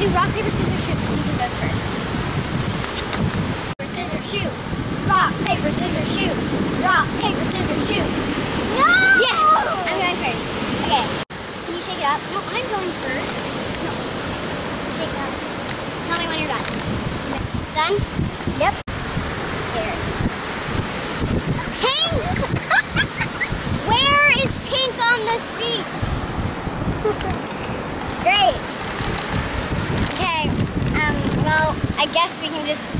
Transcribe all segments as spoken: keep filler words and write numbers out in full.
do rock, paper, scissors, shoot to see who goes first. Scissors, shoot. Rock, paper, scissors, shoot. Rock, paper, scissors, shoot. No! Yes! I'm going first. Okay. Can you shake it up? No, I'm going first. No. Shake it up. Tell me when you're done. Done? Yep. I'm scared. Pink! Where is pink on the speech? Great. Okay. Um, well, I guess we can just...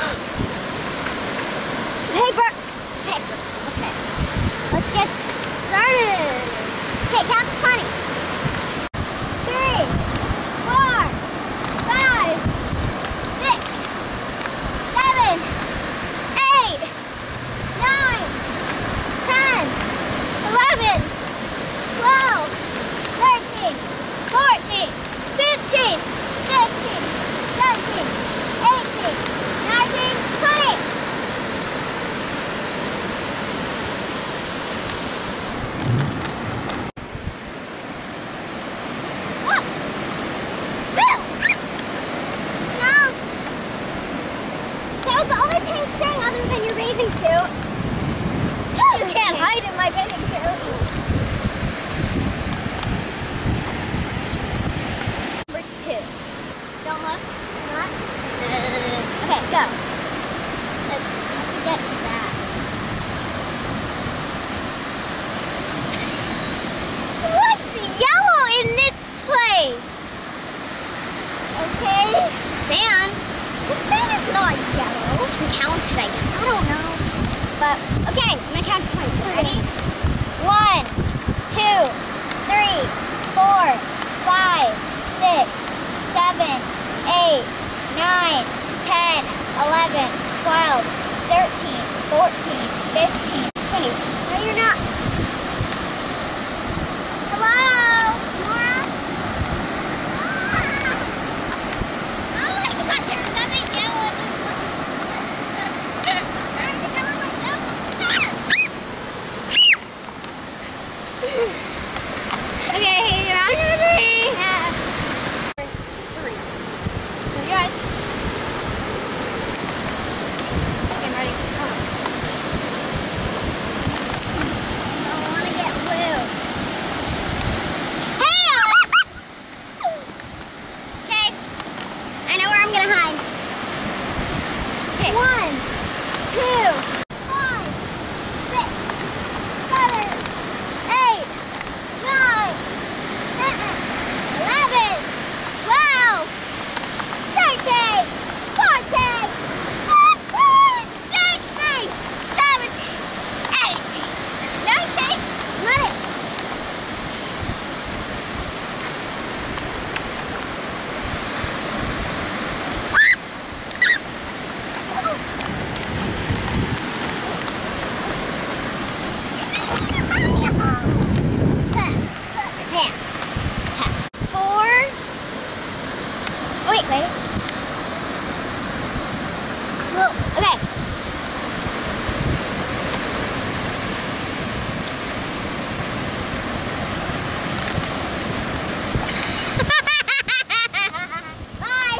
Paper! Paper. Okay. Let's get started. Okay, count to twenty. Three, four, five, six, seven, eight, nine, ten, eleven, twelve, thirteen, fourteen, fifteen, sixteen, seventeen, eighteen, nineteen, twenty. Bathing suit. You can't hide in my bathing suit. Number two. Don't look. Not. Okay, go. Let's have to get that. What's yellow in this place? Okay. Sand. This sand is not yellow. We can count it, I guess. I don't know. But, okay, I'm going to count to twenty. Ready? One, two, three, four, five, six, seven, eight, nine, ten, eleven, twelve, thirteen, fourteen, fifteen, twenty. No, you're not. Hello? Nora? Oh my God, there's nothing yellow. Okay, round number three. Yeah. Three. Close your eyes. Okay, I'm ready. Come on. I want to get blue. Tail! Okay. I know where I'm going to hide. Okay. One, two, five, six, seven, eight, nine, eleven, twelve, thirteen, fourteen, fifteen, sixteen, seventeen, eighteen, nineteen, twenty. Four. Oh, wait, wait. Well, okay. Bye.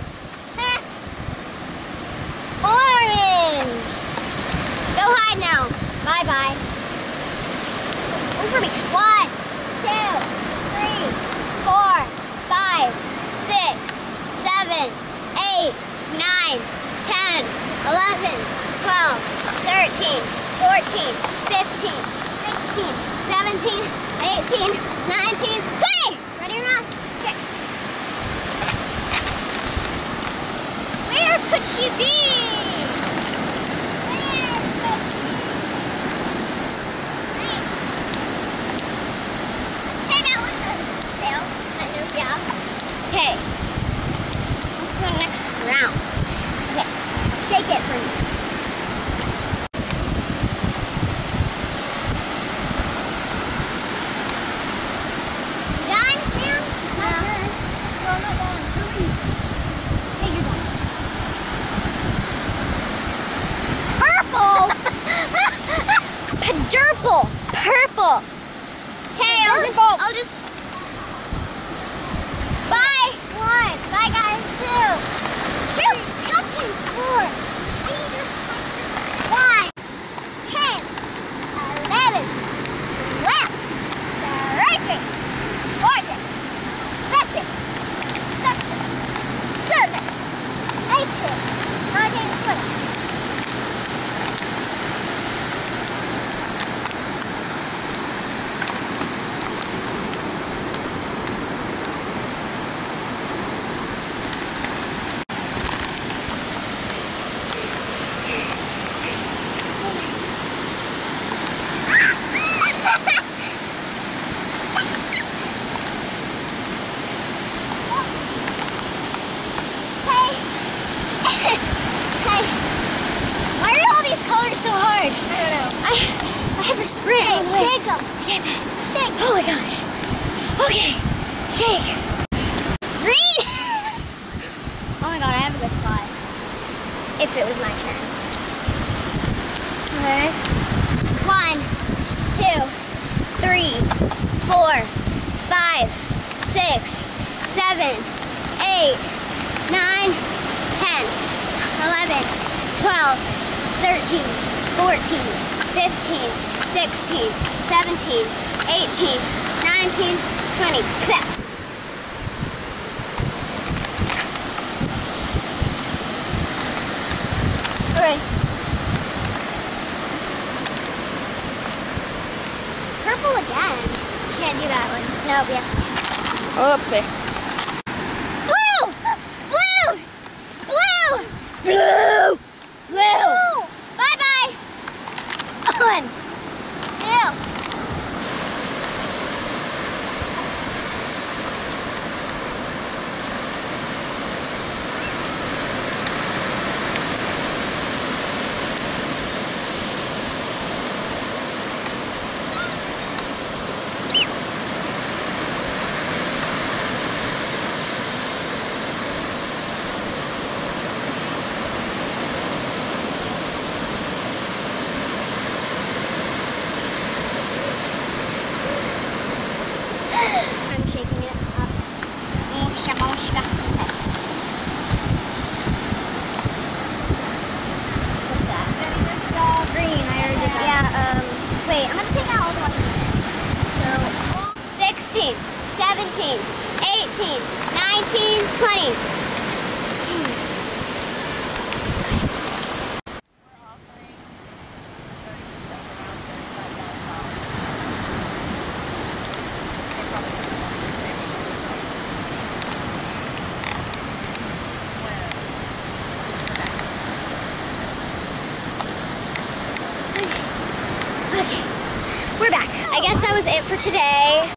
Orange. Go hide now. Bye bye. Wait for me. One, two, three, four, five, six, seven, eight, nine, ten, eleven, twelve, thirteen, fourteen, fifteen, sixteen, seventeen, eighteen, nineteen, twenty. Ready or not? Okay. Where could she be? Okay, on to the next round. Okay, shake it for me. You done, Sam? It's my turn. No, I'm not done. Hurry. Okay, you're done. Purple! Purple! Purple! Okay, I'll just, I'll just... Bye! One. Bye, guys. was so hard. I don't know. I, I had to sprint all the way. Shake them. Get that. Shake. Oh my gosh. Okay. Shake. Green. Oh my god, I have a good spot. If it was my turn. Okay. One, two, three, four, five, six, seven, eight, nine, ten, eleven, twelve, thirteen, fourteen, fifteen, sixteen, seventeen, eighteen, nineteen, twenty. Okay. Purple again. Can't do that one. No, we have to. Up there. Blue! Blue! Blue! Blue! Blue! Bye-bye! One, two. I'm shaking it up. Moshka, moshka. Okay. What's that? Uh, green. I already did that. Yeah, um, wait, I'm gonna take out all the ones in there. So, sixteen, seventeen, eighteen, nineteen, twenty. Okay, we're back. I guess that was it for today.